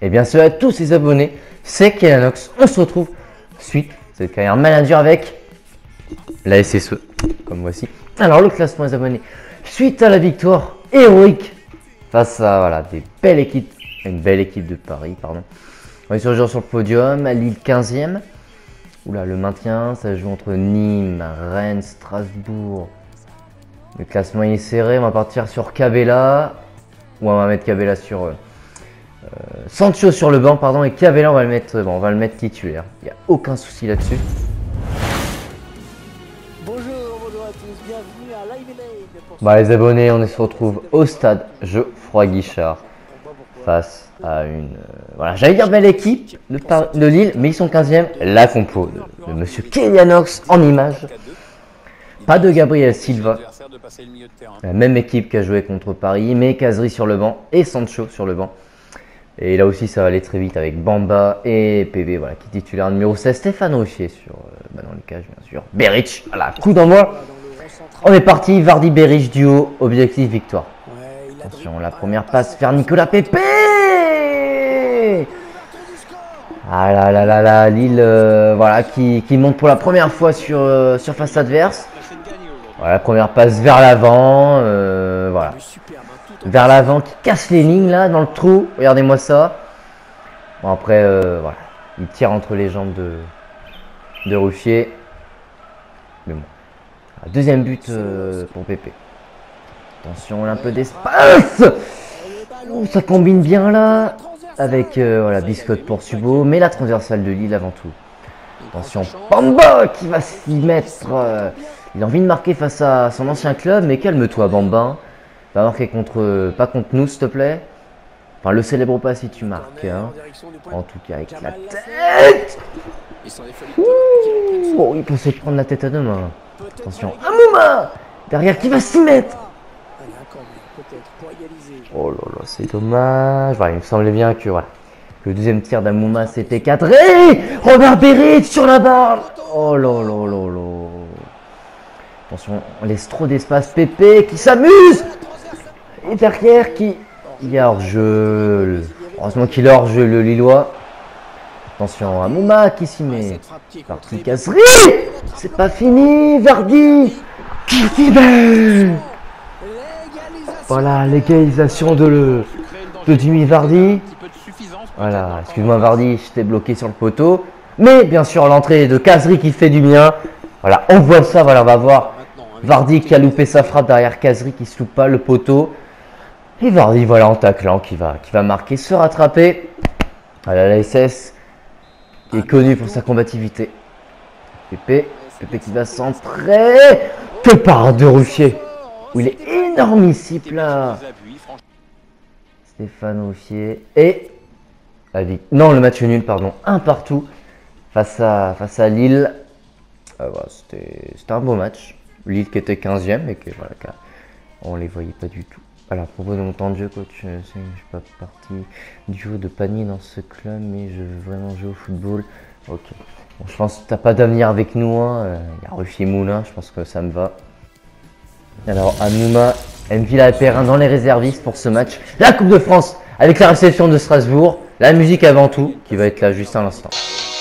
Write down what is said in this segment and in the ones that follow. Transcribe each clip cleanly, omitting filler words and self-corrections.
Et bien salut à tous les abonnés, c'est Kellanox. On se retrouve suite cette carrière manager avec la SSE, comme voici. Alors le classement des abonnés, suite à la victoire héroïque face à voilà, des belles équipes, une belle équipe de Paris, pardon. On est sur le podium, à Lille 15e. Oula, le maintien, ça joue entre Nîmes, Rennes, Strasbourg. Le classement est serré, on va partir sur Cabella. Ou on va mettre Cabella sur... Sancho sur le banc, pardon, et Cabella, on va le mettre, bon, on va le mettre titulaire. Il n'y a aucun souci là-dessus. Bonjour à tous, bienvenue à Live Lane. Bah les abonnés, on se retrouve au stade Geoffroy Guichard face à une... voilà, j'allais dire belle équipe de Lille, mais ils sont 15e. La compo de monsieur Kellanox en image. Pas de Gabriel Silva. La même équipe qui a joué contre Paris, mais Kazri sur le banc et Sancho sur le banc. Et là aussi, ça va aller très vite avec Bamba et PB, voilà, qui est titulaire numéro 16. Stéphane Ruffier sur, dans les cages, bien sûr. Beric, voilà, coup d'envoi. On est parti, Vardy-Beric duo, objectif victoire. Attention, la première passe vers Nicolas Pepe. Ah là là là là, Lille, voilà, qui monte pour la première fois sur face adverse. Voilà, première passe vers l'avant, voilà. Vers l'avant qui casse les lignes là dans le trou. Regardez-moi ça. Bon après voilà. Il tire entre les jambes de Ruffier. Mais bon. Deuxième but pour Pépé. Attention, un peu d'espace. Ça combine bien là. Avec voilà, Biscotte pour Subo. Mais la transversale de Lille avant tout. Attention, Bamba qui va s'y mettre. Il a envie de marquer face à son ancien club. Mais calme-toi Bamba. Va marquer pas contre nous, s'il te plaît. Enfin, le célèbre pas si tu marques. Hein. En tout cas, avec la tête. Oh, il peut se prendre la tête à deux mains. Attention, Amouma derrière qui va s'y mettre. Oh là là, c'est dommage. Voilà, il me semblait bien que voilà, le deuxième tir d'Amouma c'était cadré. Robert Beric sur la barre. Oh là là là là. Attention, on laisse trop d'espace. Pépé qui s'amuse. Et derrière, il y a hors-jeu. Heureusement qu'il a hors-jeu le Lillois. Attention à Mouma qui s'y met. Parti Kazri. C'est pas fini. Vardy. Qui s'y met. Voilà, l'égalisation de Jimmy Vardy. Voilà, excuse-moi Vardy, je t'ai bloqué sur le poteau. Mais bien sûr, l'entrée de Kazri qui fait du bien. Voilà, on voit ça. Voilà, on va voir Vardy qui a loupé sa frappe derrière Kazri qui se loupe pas le poteau. Et Vardy, voilà, en taclant, qui va marquer, se rattraper. Voilà, la SS qui est connue pour sa combativité. Pépé qui va centrer. Que part de Ruffier. Où il est énormissime là. Stéphane Ruffier. Et non, le match nul, pardon. Un partout face à Lille. Voilà, c'était un beau match. Lille qui était 15e et que voilà, on les voyait pas du tout. Alors, à propos de mon temps de jeu, coach, je sais que je ne suis pas parti du haut de panier dans ce club, mais je veux vraiment jouer au football. Ok. Bon, je pense que tu n'as pas d'avenir avec nous. Hein. Il y a Ruffier Moulin, je pense que ça me va. Alors, Amouma, Mvila et Perrin dans les réservistes pour ce match. La Coupe de France avec la réception de Strasbourg. La musique avant tout, qui va être là juste à l'instant.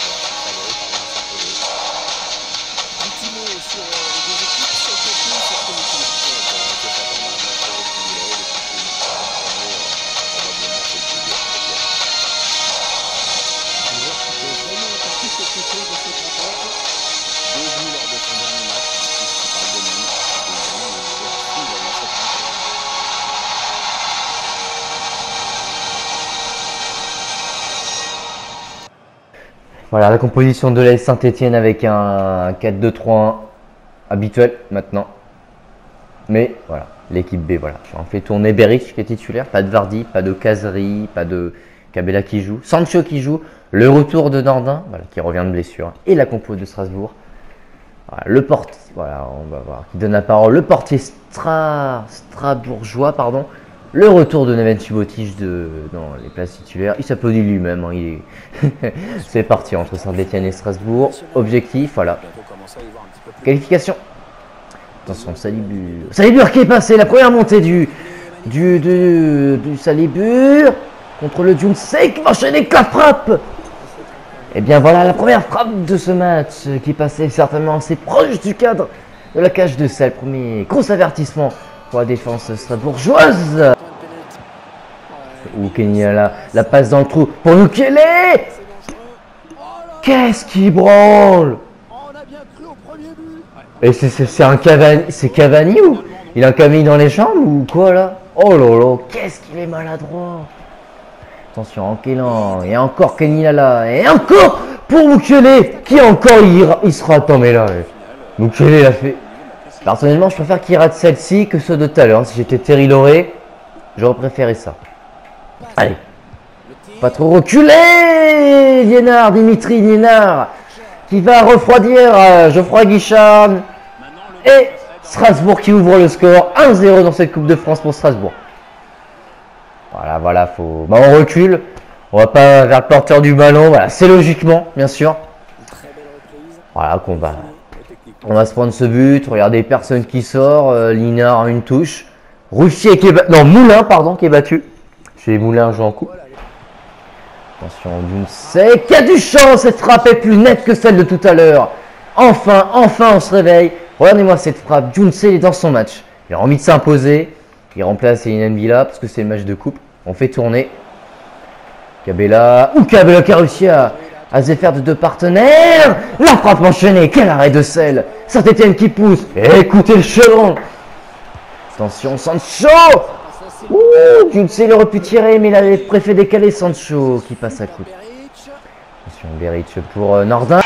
Voilà la composition de l'AS Saint-Etienne avec un 4-2-3-1 habituel maintenant. Mais voilà, l'équipe B, voilà. On fait tourner Beric qui est titulaire, pas de Vardy, pas de Kazri, pas de Cabella qui joue, Sancho qui joue, le retour de Nordin, voilà, qui revient de blessure, et la compo de Strasbourg. Voilà, le portier, voilà, on va voir, qui donne la parole, le portier strasbourgeois, pardon. Le retour de Neven Subotic dans les places titulaires. Il s'applaudit lui-même. Hein, c'est parti entre Saint-Etienne et Strasbourg. Objectif, voilà. Qualification. Attention, Salibur qui est passé. La première montée du Salibur. contre le Junsei qui va enchaîner avec la frappe. Et bien voilà la première frappe de ce match qui passait certainement assez proche du cadre de la cage de sel. Premier gros avertissement pour la défense strasbourgeoise. Ou Kenny a la passe dans le trou pour Mukele. Qu'est-ce qui branle? Et c'est un Cavani, c'est Cavani ou il a un Cavani dans les jambes ou quoi là? Oh là là, qu'est-ce qu'il est maladroit. Attention, Ankelan, et encore Kenny là, et encore pour Mukele, qui encore il sera. Attends, mais là, Mukele l'a fait. Personnellement, je préfère qu'il rate celle-ci que ceux de tout à l'heure. Si j'étais Terry Loré, j'aurais préféré ça. Allez, pas trop reculer, Liénard, Dimitri Liénard, qui va refroidir Geoffroy Guichard. Et Strasbourg qui ouvre le score 1-0 dans cette Coupe de France pour Strasbourg. Voilà, faut. Bah, on recule. On va pas vers le porteur du ballon. Voilà, c'est logiquement, bien sûr. Voilà qu'on va. On va se prendre ce but. Regardez, personne qui sort. Linard une touche. Ruffier qui est battu. Non, Moulin, pardon, qui est battu. Chez Moulin joue en coupe. Attention, Dunsey qui a du chance. Cette frappe est plus nette que celle de tout à l'heure. Enfin, on se réveille. Regardez-moi cette frappe. Dunsey est dans son match. Il a envie de s'imposer. Il remplace Eline Bila parce que c'est le match de coupe. On fait tourner. Cabella. Cabella qui a réussi à se faire de deux partenaires. La frappe enchaînée. Quel arrêt de selle. Saint-Etienne qui pousse. Et écoutez le chevron. Attention, Sancho. Dunsey il aurait pu tirer, mais il avait préféré décaler Sancho qui passe à coup. Attention, Beric pour Nordin.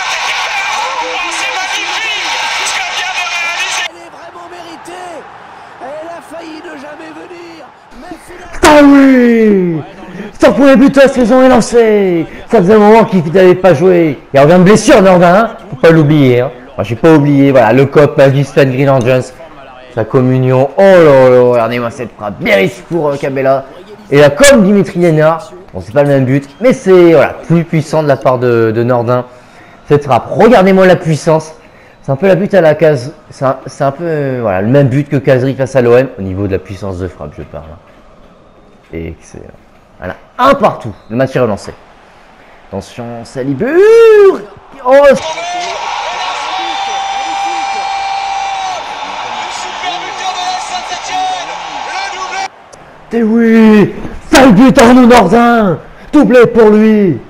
Ah oui! Son premier but de la saison est lancé. Ça faisait un moment qu'il n'avait pas joué. Il revient de blessure, Nordin, hein, faut pas l'oublier. Hein. Moi, j'ai pas oublié. Voilà, le cop Magistan Green Angels. Sa communion. Oh là là, regardez-moi cette frappe. Beric pour Cabella. Et là, comme Dimitri Liénard. Bon, c'est pas le même but, mais c'est voilà, plus puissant de la part de Nordin. Cette frappe. Regardez-moi la puissance. C'est un peu la but à la case. C'est un peu voilà, le même but que Kazri face à l'OM. Au niveau de la puissance de frappe, je parle. Excellent. Voilà, un partout. Le match est relancé. Attention, Salibur. Oh, et oui, sale but Arnaud Nordin. Doublé pour lui.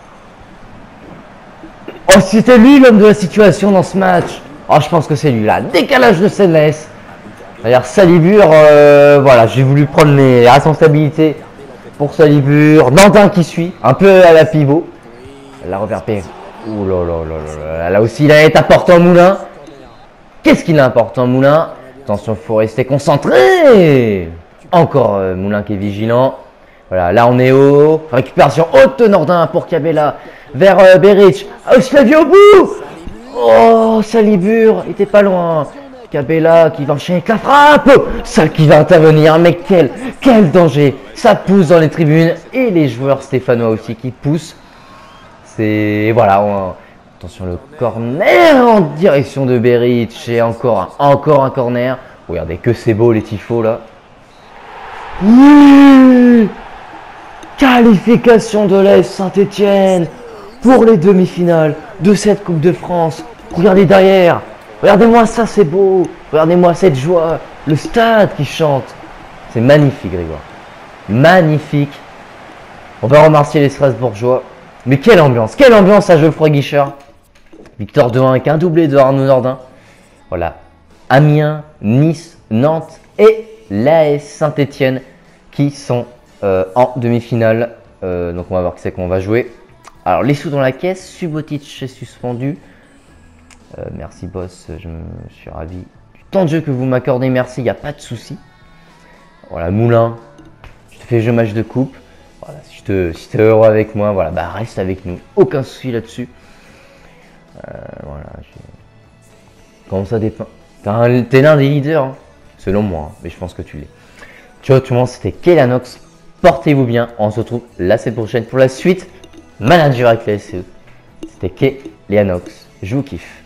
Oh, c'était lui l'homme de la situation dans ce match. Oh, je pense que c'est lui là. Décalage de Céleste. D'ailleurs, Salibur, voilà, j'ai voulu prendre mes responsabilités pour Salibur. Nordin qui suit, un peu à la pivot. La revers P. Ouh là là là là. Là aussi, il est important Moulin. Qu'est-ce qu'il a important Moulin? Attention, il faut rester concentré. Encore Moulin qui est vigilant. Voilà, là on est haut. Récupération haute de Nordin pour Cabella. Vers Beric. Oslavi au bout. Oh, Salibur, il était pas loin. Cabella qui va enchaîner avec la frappe. Celle qui va intervenir. Mais quel danger. Ça pousse dans les tribunes. Et les joueurs stéphanois aussi qui poussent. C'est... Voilà. Attention, le corner en direction de Beric. Et encore un corner. Regardez que c'est beau les tifos là. Oui. Qualification de l'AS Saint-Etienne pour les demi-finales de cette Coupe de France. Regardez derrière. Regardez-moi ça, c'est beau. Regardez-moi cette joie. Le stade qui chante. C'est magnifique, Grégoire. Magnifique. On va remercier les Strasbourgeois. Mais quelle ambiance à Geoffroy Guichard. Victor 2-1 avec un doublé de Arnaud Nordin. Voilà. Amiens, Nice, Nantes et l'AS Saint-Etienne qui sont en demi-finale. Donc on va voir qui c'est qu'on va jouer. Alors les sous dans la caisse. Subotic est suspendu. Merci boss, je suis ravi du temps de jeu que vous m'accordez, merci, il n'y a pas de souci. Voilà, Moulin, je te fais jeu match de coupe. Voilà, si tu es heureux avec moi, voilà, bah reste avec nous, aucun souci là-dessus. Voilà, comment ça dépend. T'es l'un des leaders, hein, selon moi, hein, mais je pense que tu l'es. Ciao tout le monde, c'était Kellanox, portez-vous bien, on se retrouve la semaine prochaine pour la suite. Manager avec la SCE, c'était Kellanox, je vous kiffe.